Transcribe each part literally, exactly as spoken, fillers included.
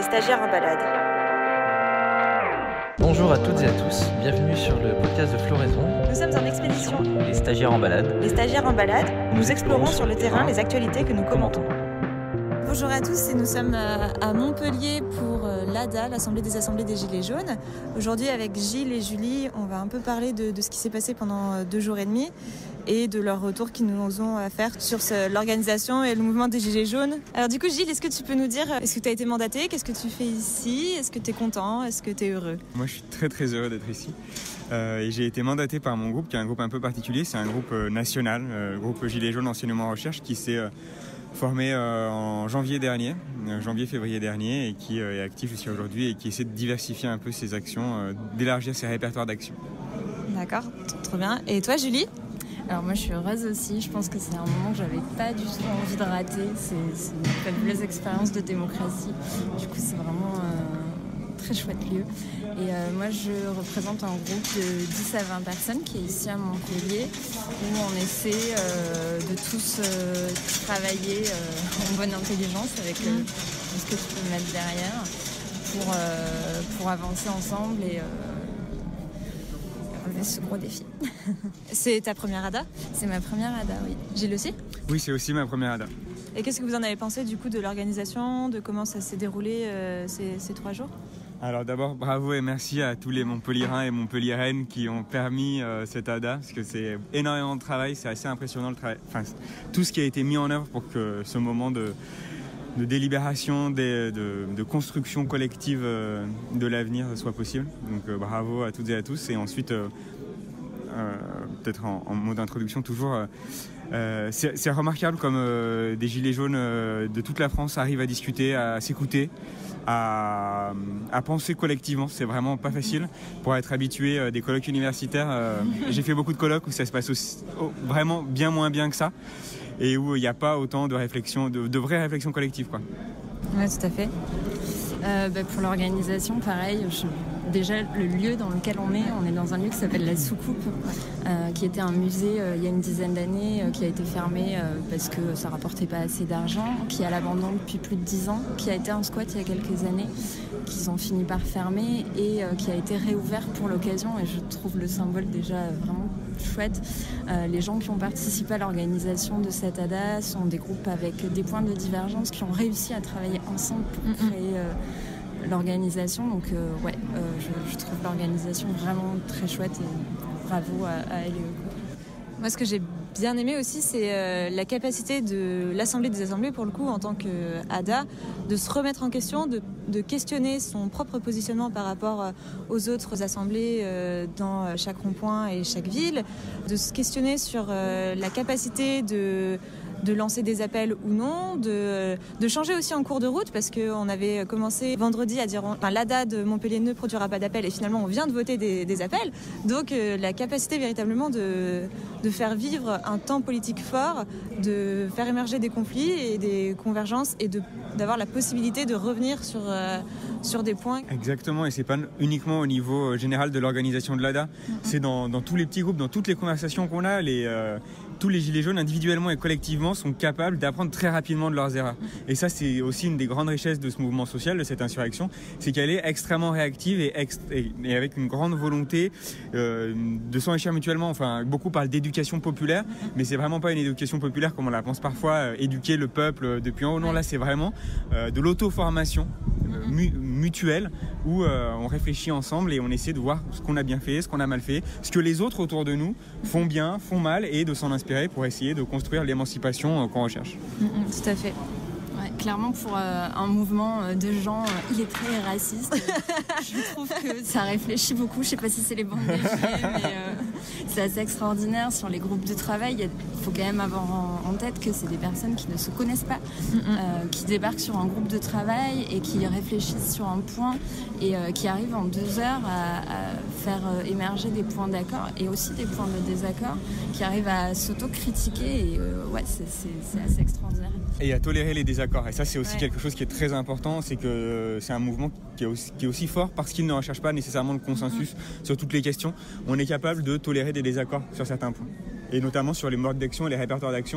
stagiaires en balade. Bonjour à toutes et à tous, bienvenue sur le podcast de Floraison. Nous sommes en expédition. Les stagiaires en balade. Les stagiaires en balade, nous explorons sur le terrain les actualités que nous commentons. Bonjour à tous, et nous sommes à Montpellier pour l'A D A, l'Assemblée des Assemblées des Gilets jaunes. Aujourd'hui, avec Gilles et Julie, on va un peu parler de, de ce qui s'est passé pendant deux jours et demi et de leur retour qu'ils nous ont à faire sur ce, l'organisation et le mouvement des Gilets jaunes. Alors du coup, Gilles, est-ce que tu peux nous dire, est-ce que tu as été mandaté? Qu'est-ce que tu fais ici? Est-ce que tu es content? Est-ce que tu es heureux? Moi, je suis très très heureux d'être ici. Euh, et j'ai été mandaté par mon groupe, qui est un groupe un peu particulier. C'est un groupe euh, national, euh, le groupe Gilets jaunes enseignement recherche, qui s'est euh, formé euh, en janvier dernier, euh, janvier-février dernier, et qui euh, est actif jusqu'à aujourd'hui et qui essaie de diversifier un peu ses actions, euh, d'élargir ses répertoires d'actions. D'accord, trop bien. Et toi, Julie? Alors moi je suis heureuse aussi, je pense que c'est un moment que j'avais pas du tout envie de rater, c'est, c'est une fabuleuse expérience de démocratie, du coup c'est vraiment un très chouette lieu. Et euh, moi je représente un groupe de dix à vingt personnes qui est ici à Montpellier, où on essaie euh, de tous euh, travailler euh, en bonne intelligence avec euh, tout ce que tu peux mettre derrière pour, euh, pour avancer ensemble et euh, ce gros défi. C'est ta première A D A? C'est ma première A D A, oui. Gilles aussi? Oui, c'est aussi ma première A D A. Et qu'est-ce que vous en avez pensé du coup de l'organisation, de comment ça s'est déroulé euh, ces, ces trois jours? Alors d'abord, bravo et merci à tous les Montpelliérains et Montpelliéraines qui ont permis euh, cette A D A, parce que c'est énormément de travail, c'est assez impressionnant le travail, enfin, tout ce qui a été mis en œuvre pour que ce moment de de délibération, de, de, de construction collective euh, de l'avenir soit possible. Donc euh, bravo à toutes et à tous. Et ensuite, euh, euh, peut-être en, en mot d'introduction toujours, euh, euh, c'est, c'est remarquable comme euh, des gilets jaunes euh, de toute la France arrivent à discuter, à s'écouter, à, à penser collectivement. C'est vraiment pas facile. Pour être habitué euh, des colloques universitaires, euh, j'ai fait beaucoup de colloques où ça se passe aussi, oh, vraiment bien moins bien que ça. Et où il n'y a pas autant de réflexion, de, de vraies réflexions collectives, quoi. Oui, tout à fait. Euh, bah, pour l'organisation, pareil, je... déjà le lieu dans lequel on est, on est dans un lieu qui s'appelle la Soucoupe, euh, qui était un musée euh, il y a une dizaine d'années, euh, qui a été fermé euh, parce que ça rapportait pas assez d'argent, qui est à l'abandon depuis plus de dix ans, qui a été un squat il y a quelques années, qu'ils ont fini par fermer et euh, qui a été réouvert pour l'occasion. Et je trouve le symbole déjà vraiment chouette. Euh, les gens qui ont participé à l'organisation de cette A D A sont des groupes avec des points de divergence qui ont réussi à travailler ensemble pour créer euh, l'organisation. Donc euh, ouais, euh, je, je trouve l'organisation vraiment très chouette et bravo à, à elle et eux. Moi, ce que j'ai bien aimé aussi, c'est euh, la capacité de l'Assemblée des Assemblées, pour le coup, en tant qu'A D A, de se remettre en question, de, de questionner son propre positionnement par rapport euh, aux autres assemblées euh, dans chaque rond-point et chaque ville, de se questionner sur euh, la capacité de... de lancer des appels ou non, de, de changer aussi en cours de route, parce qu'on avait commencé vendredi à dire enfin, l'A D A de Montpellier ne produira pas d'appels, et finalement on vient de voter des, des appels. Donc euh, la capacité véritablement de, de faire vivre un temps politique fort, de faire émerger des conflits et des convergences, et de, d'avoir la possibilité de revenir sur, euh, sur des points. Exactement, et c'est pas uniquement au niveau général de l'organisation de l'A D A, mm-hmm. c'est dans, dans tous les petits groupes, dans toutes les conversations qu'on a, les... Euh, tous les gilets jaunes individuellement et collectivement sont capables d'apprendre très rapidement de leurs erreurs. Et ça, c'est aussi une des grandes richesses de ce mouvement social, de cette insurrection, c'est qu'elle est extrêmement réactive et, ex- et, et avec une grande volonté euh, de s'enrichir mutuellement. Enfin, beaucoup parlent d'éducation populaire, mais c'est vraiment pas une éducation populaire comme on la pense parfois, euh, éduquer le peuple depuis en haut. Non, là, c'est vraiment euh, de l'auto-formation euh, mu- mutuelle où euh, on réfléchit ensemble et on essaie de voir ce qu'on a bien fait, ce qu'on a mal fait, ce que les autres autour de nous font bien, font mal, et de s'en inspirer pour essayer de construire l'émancipation qu'on recherche. Mmh, tout à fait. Ouais, clairement, pour euh, un mouvement de gens, euh, il est très raciste. Je trouve que ça réfléchit beaucoup. Je ne sais pas si c'est les bandes des Gilets, mais euh, c'est assez extraordinaire. Sur les groupes de travail, il faut quand même avoir en, en tête que c'est des personnes qui ne se connaissent pas, mm-hmm. euh, qui débarquent sur un groupe de travail et qui réfléchissent sur un point et euh, qui arrivent en deux heures à, à faire euh, émerger des points d'accord et aussi des points de désaccord, qui arrivent à s'auto-critiquer. Et euh, ouais, c'est, c'est, c'est assez extraordinaire. Et à tolérer les désaccords. Et ça, c'est aussi ouais. quelque chose qui est très important, c'est que c'est un mouvement qui est aussi, qui est aussi fort parce qu'il ne recherche pas nécessairement le consensus mmh. sur toutes les questions. On est capable de tolérer des désaccords sur certains points. Et notamment sur les modes d'action et les répertoires d'action.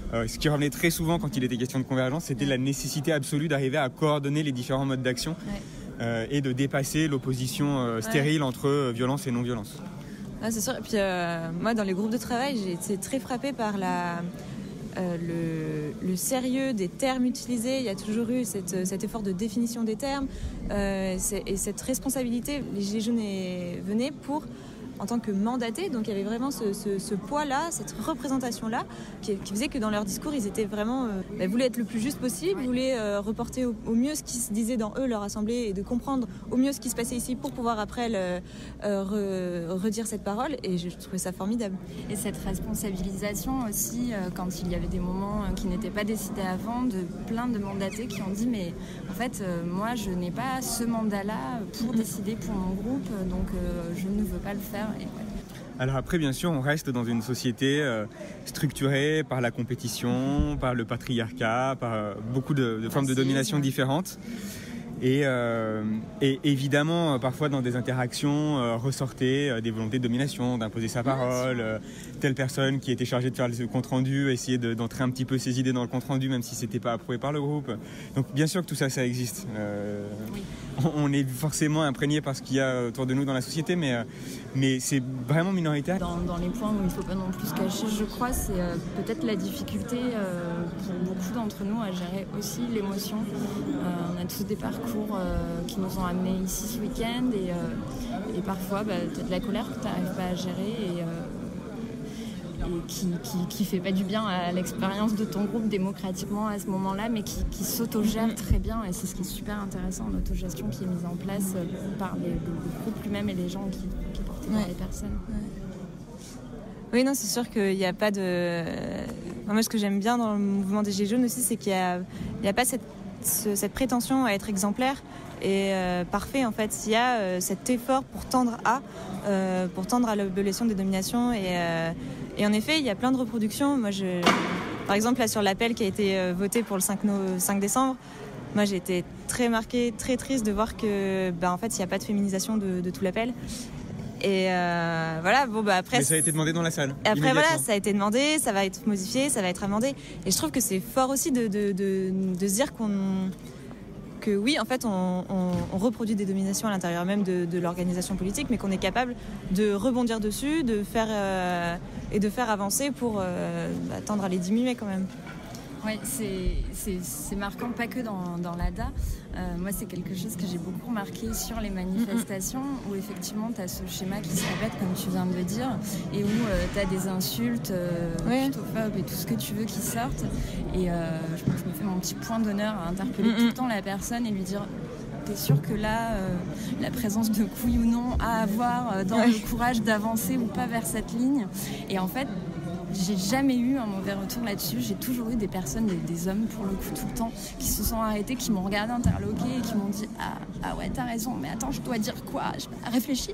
Euh, ce qui revenait très souvent quand il était question de convergence, c'était la nécessité absolue d'arriver à coordonner les différents modes d'action Ouais. euh, et de dépasser l'opposition euh, stérile ouais. entre euh, violence et non-violence. Ouais, c'est sûr. Et puis euh, moi, dans les groupes de travail, j'ai été très frappée par la, euh, le, le sérieux des termes utilisés. Il y a toujours eu cette, cet effort de définition des termes euh, et cette responsabilité. Les Gilets jaunes venaient pour... en tant que mandatés, donc il y avait vraiment ce, ce, ce poids-là, cette représentation-là, qui, qui faisait que dans leur discours, ils étaient vraiment, euh, bah, voulaient être le plus juste possible, voulaient euh, reporter au, au mieux ce qui se disait dans eux, leur assemblée, et de comprendre au mieux ce qui se passait ici pour pouvoir après le, euh, re, redire cette parole, et je trouvais ça formidable. Et cette responsabilisation aussi, euh, quand il y avait des moments qui n'étaient pas décidés avant, de plein de mandatés qui ont dit, mais en fait, euh, moi, je n'ai pas ce mandat-là pour décider pour mon groupe, donc euh, je ne veux pas le faire. Alors après, bien sûr, on reste dans une société euh, structurée par la compétition, par le patriarcat, par euh, beaucoup de, de formes de domination différentes. Et, euh, et évidemment, parfois dans des interactions, euh, ressortaient euh, des volontés de domination, d'imposer sa parole. Euh, telle personne qui était chargée de faire le compte-rendu, essayer de, d'entrer un petit peu ses idées dans le compte-rendu, même si c'était pas approuvé par le groupe. Donc bien sûr que tout ça, ça existe. Euh, oui. on, on est forcément imprégné par ce qu'il y a autour de nous dans la société, mais, euh, mais c'est vraiment minoritaire. Dans, dans les points où il ne faut pas non plus se cacher, je crois, c'est euh, peut-être la difficulté euh, pour beaucoup d'entre nous à gérer aussi l'émotion. Euh, on a tous des parcours Euh, qui nous ont amenés ici ce week-end et, euh, et parfois bah, tu as de la colère que tu n'arrives pas à gérer et, euh, et qui, qui, qui fait pas du bien à l'expérience de ton groupe démocratiquement à ce moment-là, mais qui, qui s'autogère très bien, et c'est ce qui est super intéressant en autogestion qui est mise en place par les, le groupe lui-même et les gens qui, qui portent ouais. par les personnes. Ouais. Oui, non, c'est sûr qu'il n'y a pas de... Moi, ce que j'aime bien dans le mouvement des Gilets jaunes aussi, c'est qu'il n'y a, il y a pas cette Ce, cette prétention à être exemplaire et euh, parfait en fait. Il y a euh, cet effort pour tendre à euh, pour tendre à l'abolition des dominations et, euh, et en effet il y a plein de reproductions. Moi je, par exemple là sur l'appel qui a été euh, voté pour le cinq décembre, moi j'ai été très marquée, très triste de voir que bah, en fait il n'y a pas de féminisation de, de tout l'appel. Et euh, voilà, bon bah après. Mais ça a été demandé dans la salle. Après voilà, ça a été demandé, ça va être modifié, ça va être amendé. Et je trouve que c'est fort aussi de, de, de, de se dire qu'on, que oui, en fait, on, on, on reproduit des dominations à l'intérieur même de, de l'organisation politique, mais qu'on est capable de rebondir dessus, de faire euh, et de faire avancer pour euh, bah, tendre à les diminuer quand même. Oui, c'est, c'est, c'est marquant, pas que dans, dans l'A D A. Euh, moi, c'est quelque chose que j'ai beaucoup remarqué sur les manifestations, où effectivement, tu as ce schéma qui se répète, comme tu viens de le dire, et où euh, tu as des insultes, euh, ouais. putophobes et tout ce que tu veux qui sortent. Et euh, je, je me fais mon petit point d'honneur à interpeller mm-hmm. tout le temps la personne et lui dire... T'es sûr que là, euh, la présence de couilles ou non à avoir euh, dans ouais. le courage d'avancer ou pas vers cette ligne. Et en fait, j'ai jamais eu un mauvais retour là-dessus. J'ai toujours eu des personnes, des, des hommes pour le coup tout le temps, qui se sont arrêtés, qui m'ont regardé interloqué et qui m'ont dit ah, ah ouais, t'as raison, mais attends, je dois dire quoi? Je réfléchis.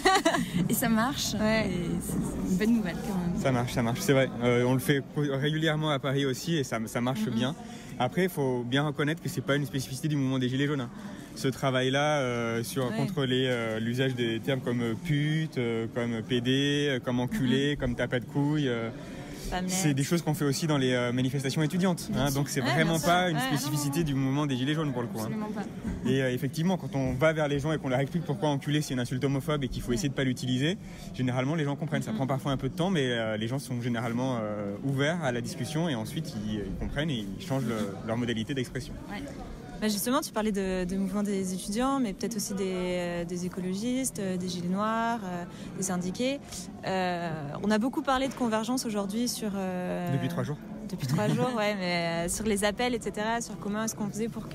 Et ça marche. Ouais. Et c'est, c'est une bonne nouvelle quand même. Ça marche, ça marche, c'est vrai. Euh, on le fait régulièrement à Paris aussi et ça, ça marche mm-hmm. bien. Après, il faut bien reconnaître que c'est pas une spécificité du mouvement des Gilets jaunes. Hein. Ce travail-là euh, sur ouais. contrôler euh, l'usage des termes comme pute, euh, comme pédé, euh, comme enculé, mm-hmm. comme tapette de couilles. Euh, c'est des choses qu'on fait aussi dans les euh, manifestations étudiantes. Hein, donc c'est ouais, vraiment pas une spécificité ouais, du mouvement des Gilets jaunes pour le coup. Hein. Pas. Et euh, effectivement, quand on va vers les gens et qu'on leur explique pourquoi enculé c'est une insulte homophobe et qu'il faut ouais. essayer de pas l'utiliser, généralement les gens comprennent. Ça mm-hmm. prend parfois un peu de temps, mais euh, les gens sont généralement euh, ouverts à la discussion et ensuite ils, ils comprennent et ils changent le, leur modalité d'expression. Ouais. Bah justement, tu parlais de, de mouvement des étudiants, mais peut-être aussi des, euh, des écologistes, euh, des gilets noirs, euh, des syndiqués. Euh, on a beaucoup parlé de convergence aujourd'hui sur... Euh, depuis trois jours. Depuis trois jours, ouais, mais euh, sur les appels, et cetera, sur comment est-ce qu'on faisait pour que,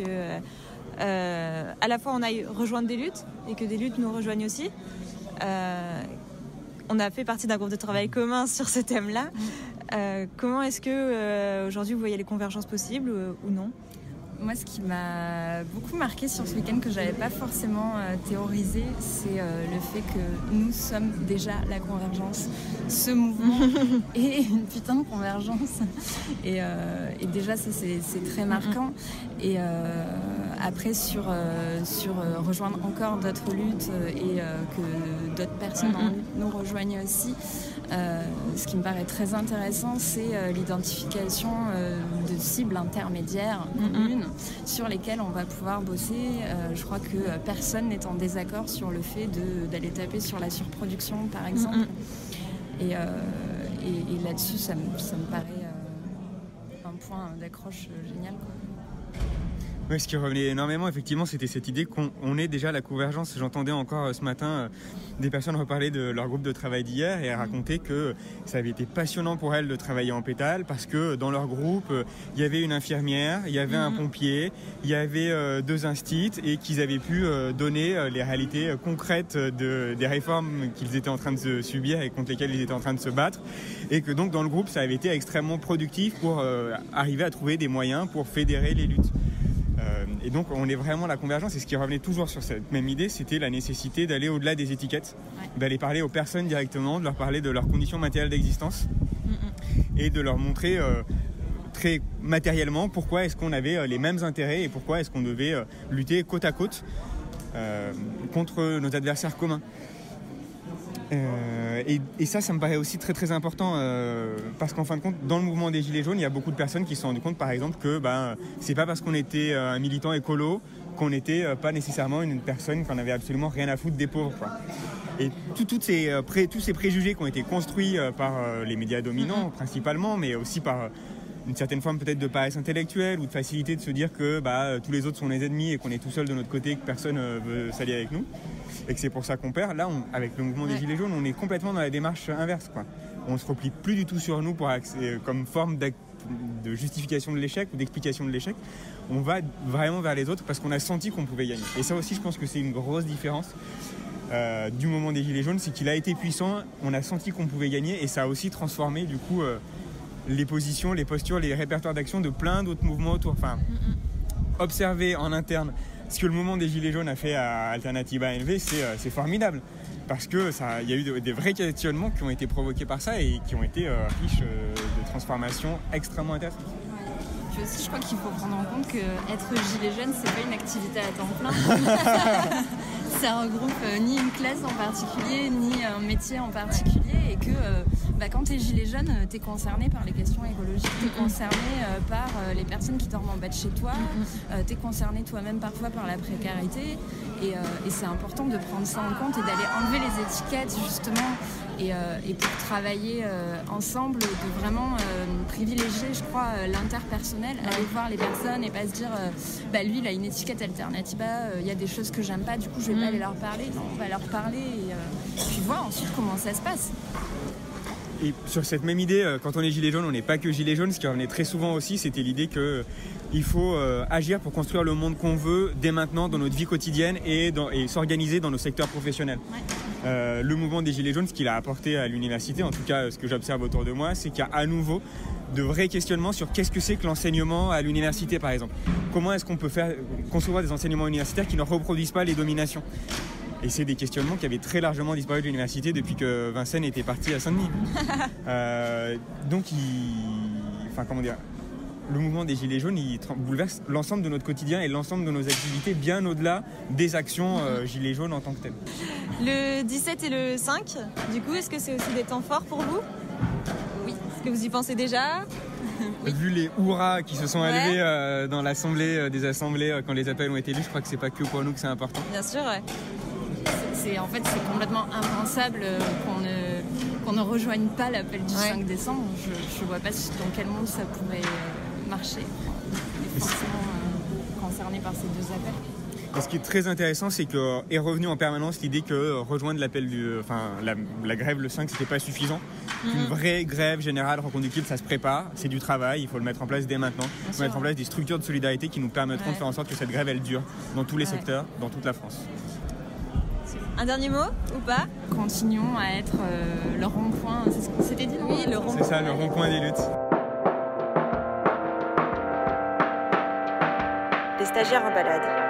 euh, à la fois, on aille rejoindre des luttes et que des luttes nous rejoignent aussi. Euh, on a fait partie d'un groupe de travail commun sur ce thème-là. Euh, comment est-ce que euh, aujourd'hui vous voyez les convergences possibles euh, ou non ? Moi, ce qui m'a beaucoup marqué sur ce week-end que je n'avais pas forcément euh, théorisé, c'est euh, le fait que nous sommes déjà la convergence. Ce mouvement est une putain de convergence. Et, euh, et déjà, ça, c'est, c'est très marquant. Et euh, après, sur, euh, sur euh, rejoindre encore d'autres luttes euh, et euh, que d'autres personnes en lutte nous rejoignent aussi, euh, ce qui me paraît très intéressant, c'est euh, l'identification euh, de cibles intermédiaires communes mm-hmm. sur lesquelles on va pouvoir bosser. Euh, je crois que personne n'est en désaccord sur le fait de, d'aller taper sur la surproduction, par exemple. Mm-hmm. Et, euh, et, et là-dessus, ça me, ça me paraît euh, un point d'accroche génial, quoi. Oui, ce qui revenait énormément, effectivement, c'était cette idée qu'on on est déjà à la convergence. J'entendais encore euh, ce matin euh, des personnes reparler de leur groupe de travail d'hier et raconter que ça avait été passionnant pour elles de travailler en pétale parce que dans leur groupe, il euh, y avait une infirmière, il y avait mmh. un pompier, il y avait euh, deux instits et qu'ils avaient pu euh, donner euh, les réalités euh, concrètes de, des réformes qu'ils étaient en train de se subir et contre lesquelles ils étaient en train de se battre. Et que donc dans le groupe, ça avait été extrêmement productif pour euh, arriver à trouver des moyens pour fédérer les luttes. Euh, et donc on est vraiment à la convergence et ce qui revenait toujours sur cette même idée, c'était la nécessité d'aller au-delà des étiquettes, ouais. d'aller parler aux personnes directement, de leur parler de leurs conditions matérielles d'existence mm-hmm. et de leur montrer euh, très matériellement pourquoi est-ce qu'on avait euh, les mêmes intérêts et pourquoi est-ce qu'on devait euh, lutter côte à côte euh, contre nos adversaires communs. Euh, et, et ça, ça me paraît aussi très très important euh, parce qu'en fin de compte, dans le mouvement des Gilets jaunes, il y a beaucoup de personnes qui se sont rendues compte, par exemple, que bah, c'est pas parce qu'on était euh, un militant écolo qu'on n'était euh, pas nécessairement une personne qu'on avait absolument rien à foutre des pauvres, quoi. Et tout, tout ces, euh, pré, tous ces préjugés qui ont été construits euh, par euh, les médias dominants mm-hmm. principalement, mais aussi par euh, une certaine forme peut-être de paresse intellectuelle ou de facilité de se dire que bah, tous les autres sont les ennemis et qu'on est tout seul de notre côté, que personne euh, veut s'allier avec nous et que c'est pour ça qu'on perd. Là, on, avec le mouvement ouais. des Gilets jaunes, on est complètement dans la démarche inverse, quoi. On se replie plus du tout sur nous pour accès, comme forme de justification de l'échec ou d'explication de l'échec. On va vraiment vers les autres parce qu'on a senti qu'on pouvait gagner. Et ça aussi, je pense que c'est une grosse différence euh, du mouvement des Gilets jaunes, c'est qu'il a été puissant, on a senti qu'on pouvait gagner et ça a aussi transformé du coup euh, les positions, les postures, les répertoires d'action de plein d'autres mouvements autour. Enfin, mm-hmm. observer en interne ce que le mouvement des Gilets jaunes a fait à Alternativa N V, c'est, euh, c'est formidable. Parce qu'il y a eu de, des vrais questionnements qui ont été provoqués par ça et qui ont été euh, riches euh, de transformations extrêmement intéressantes. Puis aussi, je crois qu'il faut prendre en compte qu'être gilet jaune, c'est pas une activité à temps plein. Ça regroupe euh, ni une classe en particulier, ni un métier en particulier. Et que euh, bah, quand t'es gilet jaune, t'es concerné par les questions écologiques, t'es concerné euh, par euh, les personnes qui dorment en bas de chez toi, euh, t'es concerné toi-même parfois par la précarité. Et, euh, et c'est important de prendre ça en compte et d'aller enlever les étiquettes justement et, euh, et pour travailler euh, ensemble, de vraiment euh, privilégier, je crois, euh, l'interpersonnel, aller voir les personnes et pas se dire euh, bah lui il a une étiquette Alternativa, il euh, y a des choses que j'aime pas, du coup je vais mmh. pas aller leur parler. Non, on va leur parler et euh, puis voir ensuite comment ça se passe. Et sur cette même idée, quand on est gilet jaune, on n'est pas que gilet jaune. Ce qui revenait très souvent aussi, c'était l'idée qu'il faut euh, agir pour construire le monde qu'on veut dès maintenant dans notre vie quotidienne et, dans, et s'organiser dans nos secteurs professionnels. Ouais. Euh, le mouvement des gilets jaunes, ce qu'il a apporté à l'université, en tout cas ce que j'observe autour de moi, c'est qu'il y a à nouveau de vrais questionnements sur qu'est-ce que c'est que l'enseignement à l'université, par exemple. Comment est-ce qu'on peut faire concevoir des enseignements universitaires qui ne reproduisent pas les dominations ? Et c'est des questionnements qui avaient très largement disparu de l'université depuis que Vincennes était parti à Saint-Denis. euh, donc, il... enfin, comment dire, le mouvement des Gilets jaunes, il bouleverse l'ensemble de notre quotidien et l'ensemble de nos activités, bien au-delà des actions euh, Gilets jaunes en tant que telles. Le dix-sept et le cinq, du coup, est-ce que c'est aussi des temps forts pour vous ? Oui. Est-ce que vous y pensez déjà ? Oui. Vu les hurrahs qui se sont ouais. élevés euh, dans l'assemblée euh, des assemblées euh, quand les appels ont été lus, je crois que c'est pas que pour nous que c'est important. Bien sûr, ouais. C'est, en fait, c'est complètement impensable qu'on ne, qu'on ne rejoigne pas l'appel du ouais. cinq décembre. Je ne vois pas dans quel monde ça pourrait marcher. On est forcément euh, concerné par ces deux appels. Et ce qui est très intéressant, c'est qu'est revenue en permanence l'idée que rejoindre l'appel du, enfin, la, la grève le cinq, c'était pas suffisant. Mmh. Une vraie grève générale reconductible, ça se prépare, c'est du travail, il faut le mettre en place dès maintenant. Il faut mettre en place des structures de solidarité qui nous permettront ouais. de faire en sorte que cette grève, elle dure dans tous les ouais. secteurs, dans toute la France. Un dernier mot ou pas ? Continuons à être euh, le rond-point, c'est ce qu'on s'était dit, oui, le rond-point. C'est ça, le rond-point des luttes. Les stagiaires en balade.